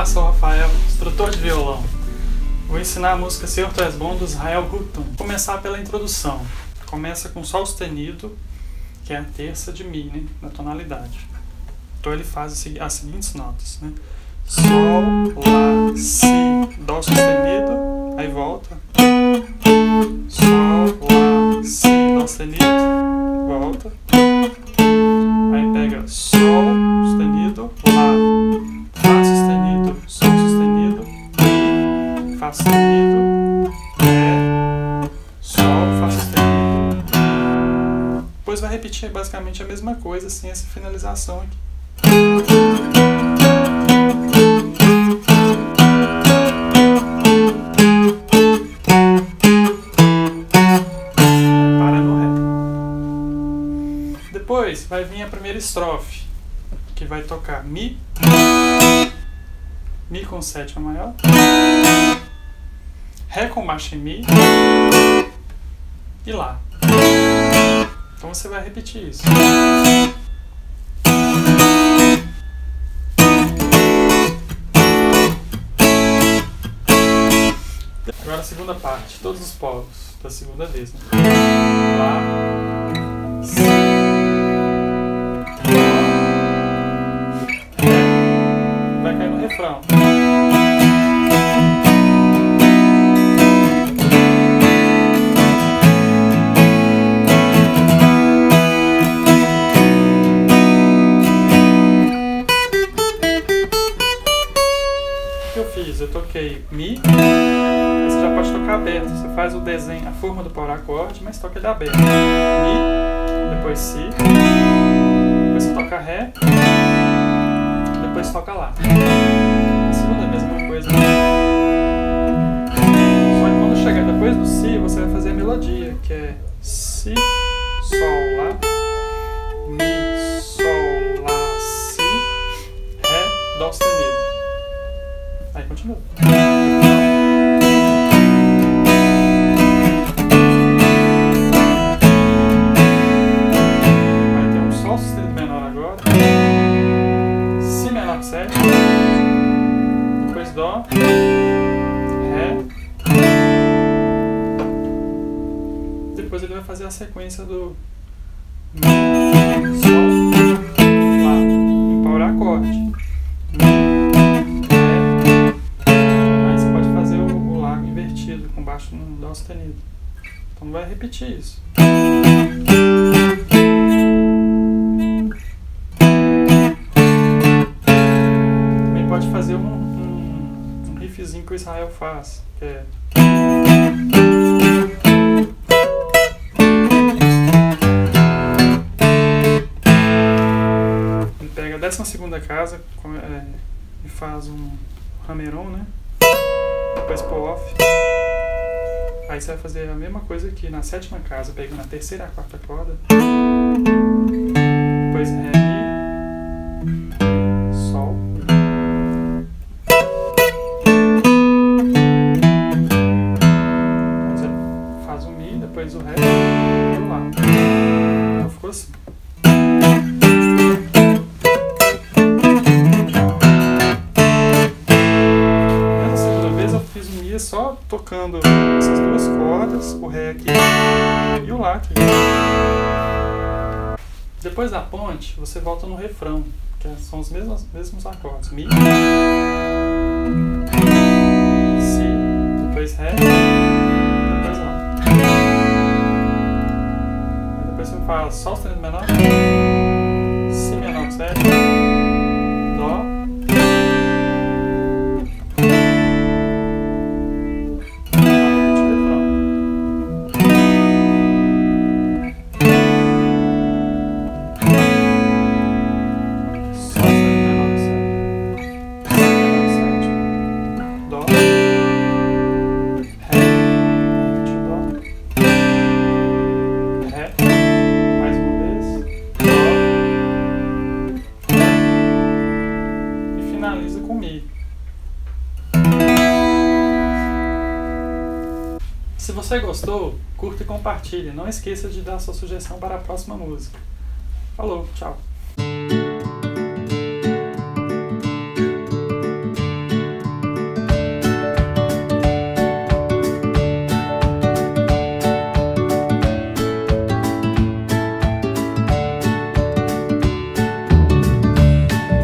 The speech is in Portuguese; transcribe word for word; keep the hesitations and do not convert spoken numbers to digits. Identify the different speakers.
Speaker 1: Olá, sou o Rafael, instrutor de violão. Vou ensinar a música Senhor Tu És Bom, do Israel Houghton. Vou começar pela introdução. Começa com Sol sustenido, que é a terça de Mi, né, na tonalidade. Então ele faz as seguintes notas, né? Sol, Lá, Si, Dó sustenido, aí volta. Sol, Lá, Si, Dó sustenido, volta. Aí pega Sol sustenido, Lá, Fá sustenido, Sol sustenido, Mi, Fá sustenido, Ré, Sol, Fá sustenido. Depois vai repetir basicamente a mesma coisa, sem essa finalização aqui. Para no Ré. Depois vai vir a primeira estrofe, que vai tocar Mi, Mi com sétima maior, Ré com baixa em Mi e Lá. Então você vai repetir isso. Agora a segunda parte, todos os polos da segunda vez, né? Lá, Si, Dó, Ré, vai cair no refrão. O que eu fiz? Eu toquei Mi. Você já pode tocar aberto, você faz o desenho, a forma do power acorde, mas toca ele aberto. Mi, depois Si, depois você toca Ré, depois toca Lá. A segunda é a mesma coisa. Só que quando chegar depois do Si, você vai fazer a melodia, que é Si, Sol, Lá, Mi, Sol, Lá, Si, Ré, Dó sustenido. Aí continua. sétima, depois Dó, Ré, depois ele vai fazer a sequência do Mi, Sol, Lá, em power acorde, Mi, Ré, aí você pode fazer o, o Lá invertido, com baixo no Dó sustenido. Então vai repetir isso. Pode fazer um, um, um riffzinho que o Israel faz, que é... Ele pega a décima segunda casa é, e faz um hammer-on, né? Depois pull-off. Aí você vai fazer a mesma coisa aqui na sétima casa, pegando a terceira e a quarta corda. Depois Ré, Mi, Sol. Depois o Ré e o Lá. Então ficou assim. Nessa segunda vez eu fiz o Mi só tocando essas duas cordas, o Ré aqui e o Lá aqui. Depois da ponte, você volta no refrão, que são os mesmos, mesmos acordes. Mi, Si, depois Ré, depois Lá. Depois você faz Sol sustenido menor, Si menor com sétima, Dó, finaliza com Mi. Se você gostou, curta e compartilhe. Não esqueça de dar sua sugestão para a próxima música. Falou, tchau!